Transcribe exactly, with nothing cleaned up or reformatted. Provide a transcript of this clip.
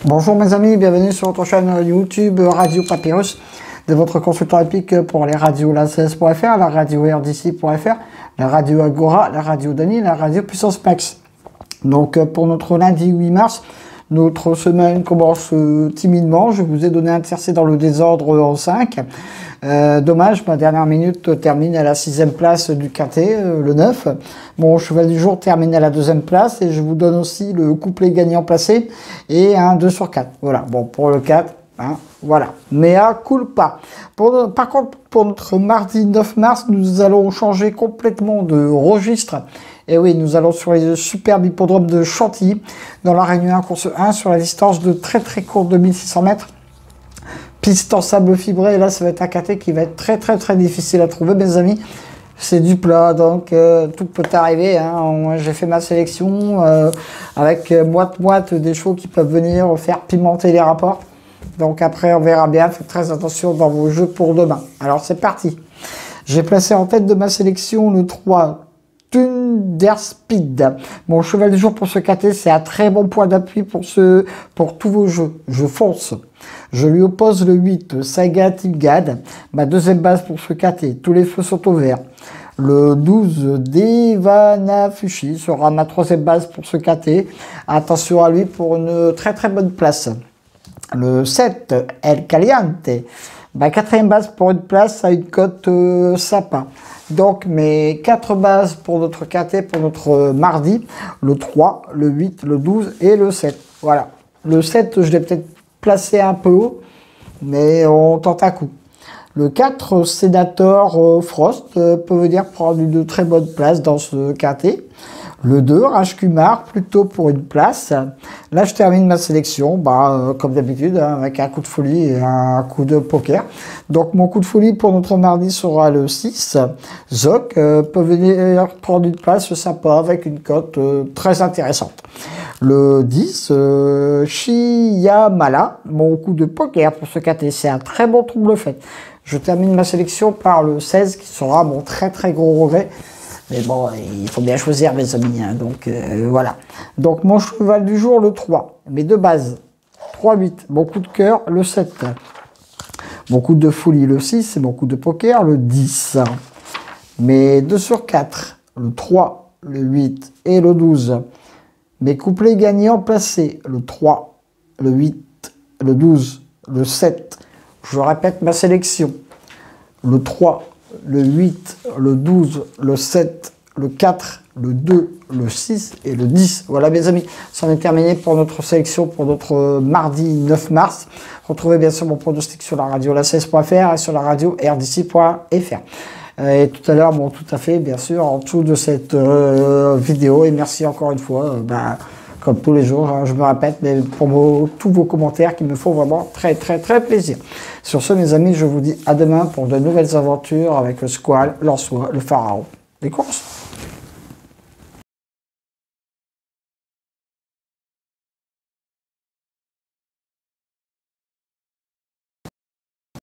Bonjour mes amis, bienvenue sur votre chaîne YouTube Radio Papyrus, de votre consultant épique pour les radios la C S point F R, la radio R D C point F R, la radio Agora, la radio Dany, la radio Puissance Max. Donc pour notre lundi huit mars, notre semaine commence euh, timidement. Je vous ai donné un tiercé dans le désordre en cinq. Euh, dommage, ma dernière minute termine à la sixième place du quintet, euh, le neuf. Mon cheval du jour termine à la deuxième place et je vous donne aussi le couplet gagnant placé et un deux sur quatre. Voilà, bon, pour le quatre, hein, voilà. Mais à culpa. Pour, par contre, pour notre mardi neuf mars, nous allons changer complètement de registre. Et oui, nous allons sur les superbes hippodromes de Chantilly, dans la Réunion un, course un, sur la distance de très très courte de mille six cents mètres. Piste en sable fibré, et là ça va être un quintet qui va être très très très difficile à trouver, mes amis. C'est du plat, donc euh, tout peut arriver. Hein. J'ai fait ma sélection euh, avec moite-moite des chevaux qui peuvent venir faire pimenter les rapports. Donc après on verra bien, faites très attention dans vos jeux pour demain. Alors c'est parti. J'ai placé en tête de ma sélection le trois. Thunderspeed. Mon cheval du jour pour ce quintet, c'est un très bon point d'appui pour ce, pour tous vos jeux. Je fonce. Je lui oppose le huit, Saga Tilgad, ma deuxième base pour ce quintet. Tous les feux sont au vert. Le douze, Devanafushi sera ma troisième base pour ce quintet. Attention à lui pour une très très bonne place. Le sept, El Caliente, ma quatrième base pour une place à une cote euh, sympa. Donc mes quatre bases pour notre quintet, pour notre mardi, le trois, le huit, le douze et le sept. Voilà. Le sept, je l'ai peut-être placé un peu haut, mais on tente un coup. Le quatre, Sénateur euh, Frost, euh, peut venir prendre une très bonne place dans ce quintet. Le deux, Raj Kumar, plutôt pour une place. Là, je termine ma sélection, bah, euh, comme d'habitude, hein, avec un coup de folie et un coup de poker. Donc, mon coup de folie pour notre mardi sera le six. Zoc euh, peut venir prendre une place sympa avec une cote euh, très intéressante. Le dix, euh, Shiyamala, mon coup de poker pour ce quintet. C'est un très bon trouble fait. Je termine ma sélection par le seize, qui sera mon très très gros regret. Mais bon, il faut bien choisir, mes amis. Hein, donc, euh, voilà. Donc, mon cheval du jour, le trois. Mes deux bases. trois, huit. Mon coup de cœur, le sept. Mon coup de folie, le six. Et mon coup de poker, le dix. Mes deux sur quatre. Le trois, le huit et le douze. Mes couplets gagnants placés. Le trois, le huit, le douze, le sept. Je répète ma sélection. Le trois, le huit, le douze, le sept, le quatre, le deux, le six et le dix. Voilà mes amis, c'en est terminé pour notre sélection pour notre mardi neuf mars. Retrouvez bien sûr mon pronostic sur la radio la C S point F R et sur la radio R D C point F R. Et tout à l'heure, bon, tout à fait, bien sûr, en dessous de cette euh, vidéo. Et merci encore une fois, euh, bah, comme tous les jours, hein, je me répète, mais pour vos, tous vos commentaires qui me font vraiment très, très, très plaisir. Sur ce, mes amis, je vous dis à demain pour de nouvelles aventures avec le squal, l'ansois, le pharaon, les courses.